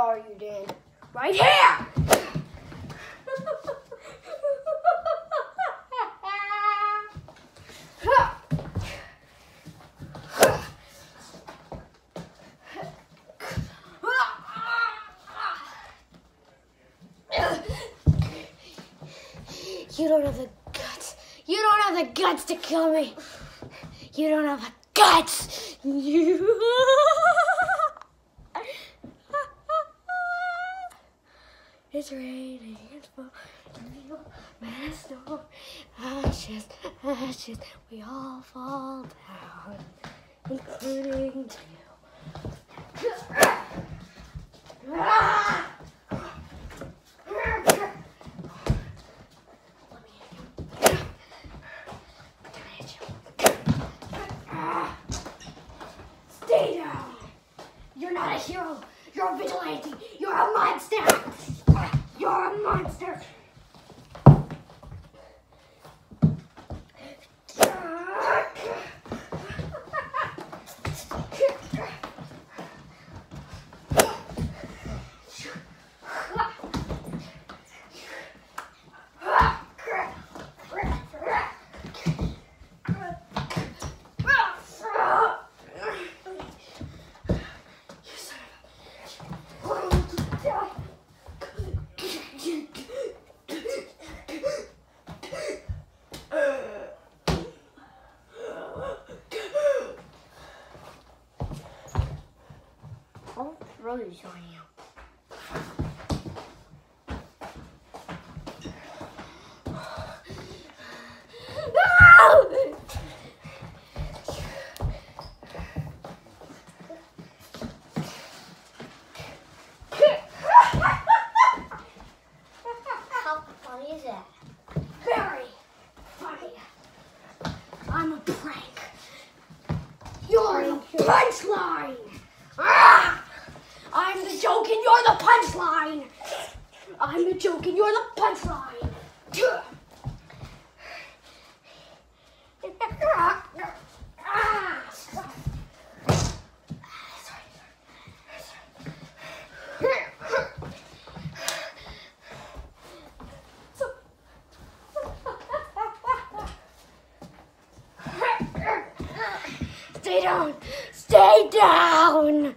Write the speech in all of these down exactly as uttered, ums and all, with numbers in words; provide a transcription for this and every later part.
are you, Dan? Right here! You don't have the guts. You don't have the guts to kill me. You don't have the guts. You. It's raining. It's falling. Man, snow. Ashes, ashes. We all fall down, including you. Stay down. You're not a hero. You're a vigilante. You're a monster. You're a monster. Brothers on you. How funny is that? Very funny. I'm a prank. You're a punchline. Ah! I'm the joke and you're the punchline. I'm the joke and you're the punchline. Stay down. Stay down.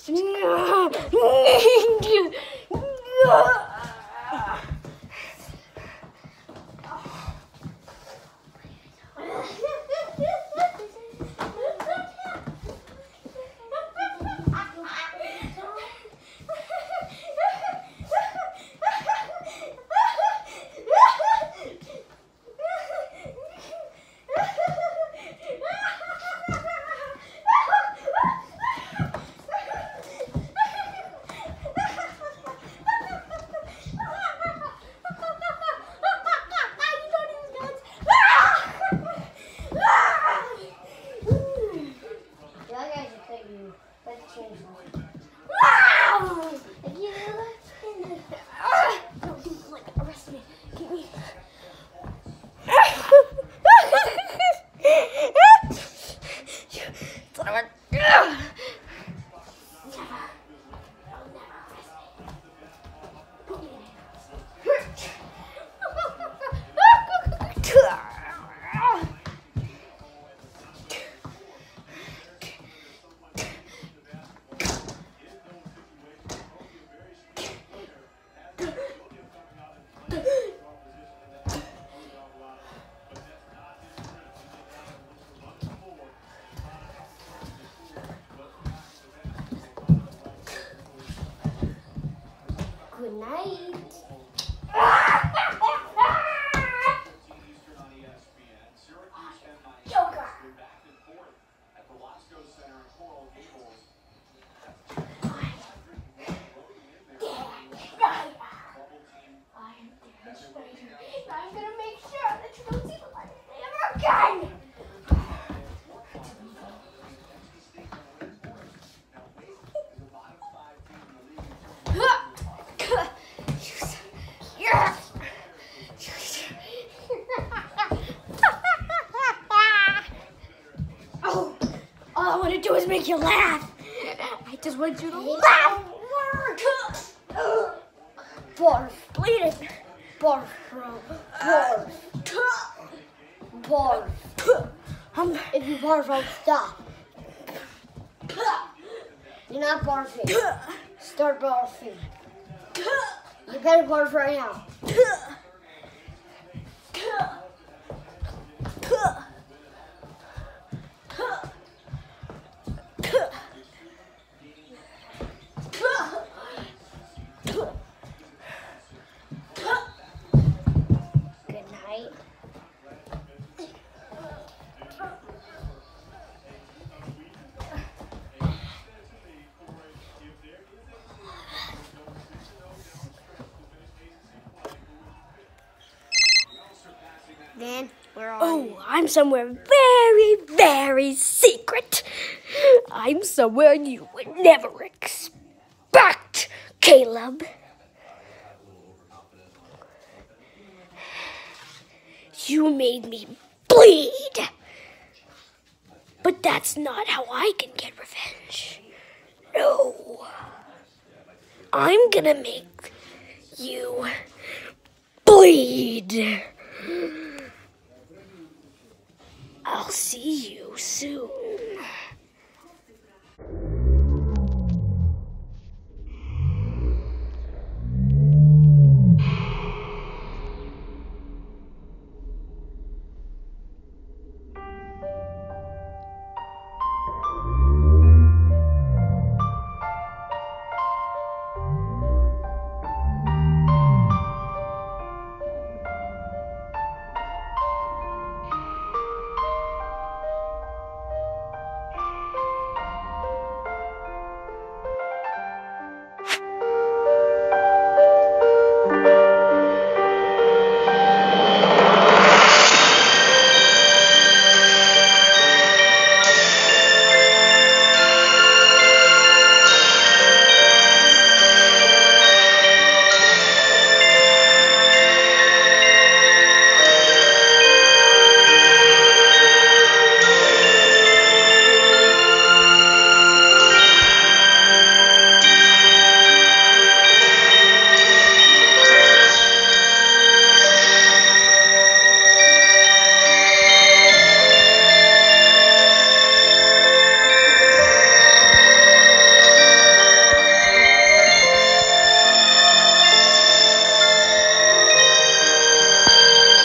Good night. Joker. I'm gonna make sure that you don't see the light ever again. Oh, all I want to do is make you laugh. I just want you to laugh. Barf. Bleed it. Barf, bro. Barf. Barf. Um, if you barf, I'll stop. You're not barfing. Start barfing. You better barf right now. Good night. Dan, where are Oh, you? I'm somewhere very, very secret. I'm somewhere you would never expect, Caleb. You made me bleed. But that's not how I can get revenge. No. I'm gonna make you bleed. I'll see you soon.